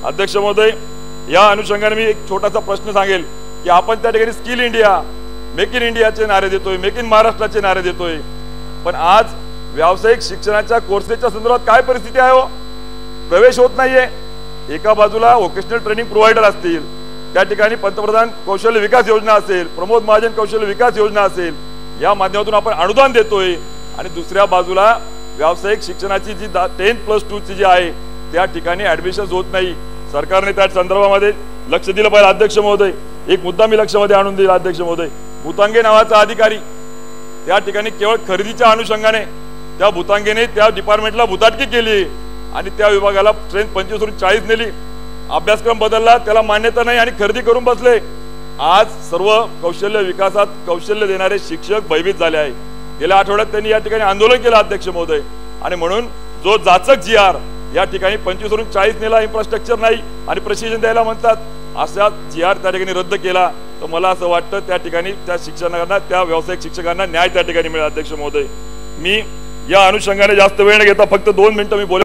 अध्यक्ष महोदय, या अनुषंगाने मी एक छोटासा प्रश्न सांगेल की आपण त्या ठिकाणी स्किल इंडिया, मेक इन इंडियाचे नारे देतोय, मेक इन महाराष्ट्राचे नारे देतोय, पण आज व्यावसायिक शिक्षणाच्या कोर्सेसच्या संदर्भात काय परिस्थिती आहे हो? प्रवेश होत नाहीये। एका बाजूला व्होकेशनल ट्रेनिंग प्रोव्हायडर असतील, त्या ठिकाणी पंतप्रधान कौशल्य विकास योजना असेल, प्रमोद महाजन कौशल्य विकास योजना असेल, या माध्यमातून आपण अनुदान देतोय, आणि दुसऱ्या बाजूला व्यावसायिक शिक्षणाची जी 10+2 ची जी आहे त्या ठिकाणी ऍडमिशन होत नाही। सरकारने त्या संदर्भामध्ये लक्ष दिलं पाहिजे। अध्यक्ष महोदय, एक मुद्दा मी लक्षामध्ये आणून दिला अध्यक्ष महोदय, भूतांगे नावाचा अधिकारी त्या ठिकाणी केवळ खरेदीच्या अनुषंगाने त्या भूतांगेने त्या डिपार्टमेंटला भूताटकी केली आणि त्या विभागाला स्ट्रेंथ 25 वरून 40 नेली, अभ्यासक्रम बदलला, त्याला मान्यता नाही आणि खरेदी करून बसले। आज सर्व कौशल्य विकासात कौशल्य देणारे शिक्षक भयभीत झाले आहे। गेल्या आठवड्यात त्यांनी या ठिकाणी आंदोलन केलं अध्यक्ष महोदय, आणि म्हणून जो जाचक GR या ठिकाणी 25 वरून 40 नेला, इन्फ्रास्ट्रक्चर नाही आणि प्रशिक्षण द्यायला म्हणतात, असा GR त्या ठिकाणी रद्द केला, तर मला असं वाटतं त्या ठिकाणी त्या शिक्षकांना, त्या व्यावसायिक शिक्षकांना न्याय त्या ठिकाणी मिळेल। अध्यक्ष महोदय, मी या अनुषंगाने जास्त वेळ न घेता फक्त 2 मिनिटं मी बोल